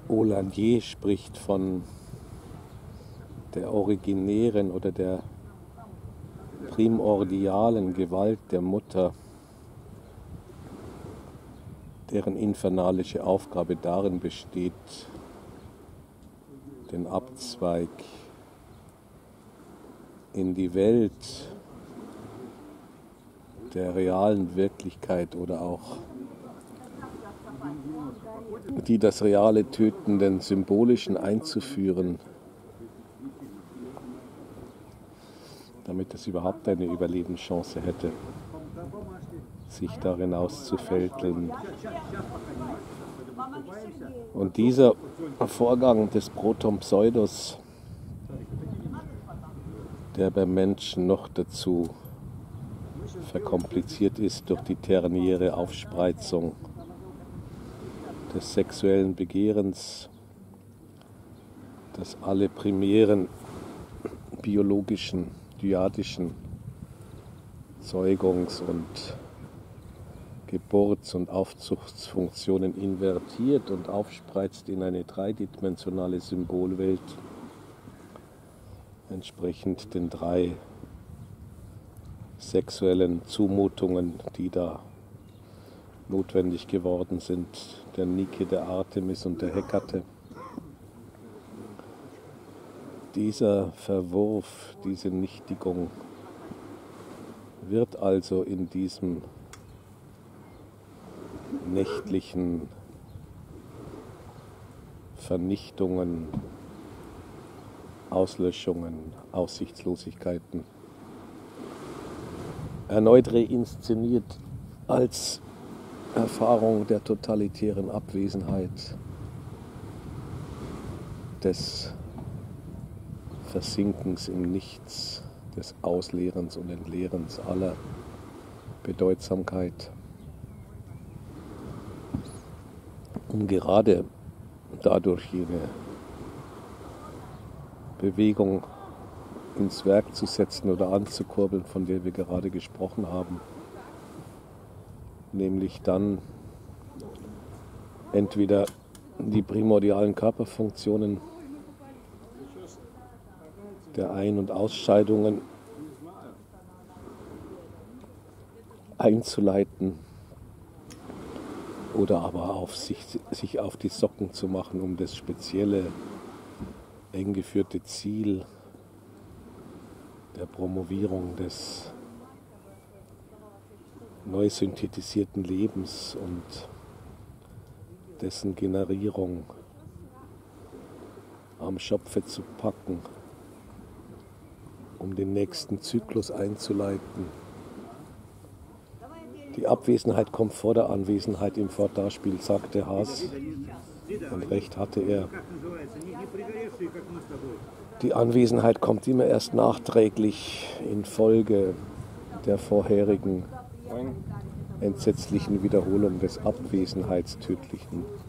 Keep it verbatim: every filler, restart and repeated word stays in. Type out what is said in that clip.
Oulandier spricht von der originären oder der primordialen Gewalt der Mutter, deren infernalische Aufgabe darin besteht, den Abzweig in die Welt der realen Wirklichkeit oder auch die das reale tötenden Symbolischen einzuführen, damit es überhaupt eine Überlebenschance hätte, sich darin auszufälteln. Und dieser Vorgang des Proton-Pseudos, der beim Menschen noch dazu verkompliziert ist durch die terniäre Aufspreizung des sexuellen Begehrens, das alle primären biologischen, dyadischen Zeugungs- und Geburts- und Aufzuchtsfunktionen invertiert und aufspreizt in eine dreidimensionale Symbolwelt, entsprechend den drei sexuellen Zumutungen, die da notwendig geworden sind, der Nike, der Artemis und der Hekate. Dieser Verwurf, diese Nichtigung wird also in diesem nächtlichen Vernichtungen, Auslöschungen, Aussichtslosigkeiten erneut reinszeniert als Erfahrung der totalitären Abwesenheit, des Versinkens im Nichts, des Ausleerens und Entleerens aller Bedeutsamkeit, um gerade dadurch jene Bewegung ins Werk zu setzen oder anzukurbeln, von der wir gerade gesprochen haben, nämlich dann entweder die primordialen Körperfunktionen der Ein- und Ausscheidungen einzuleiten oder aber auf sich, sich auf die Socken zu machen, um das spezielle, eng geführte Ziel der Promovierung des neu synthetisierten Lebens und dessen Generierung am Schopfe zu packen, um den nächsten Zyklus einzuleiten. Die Abwesenheit kommt vor der Anwesenheit im Fortdarspiel, sagte Haas, und recht hatte er. Die Anwesenheit kommt immer erst nachträglich infolge der vorherigen entsetzlichen Wiederholung des Abwesenheitstödlichen.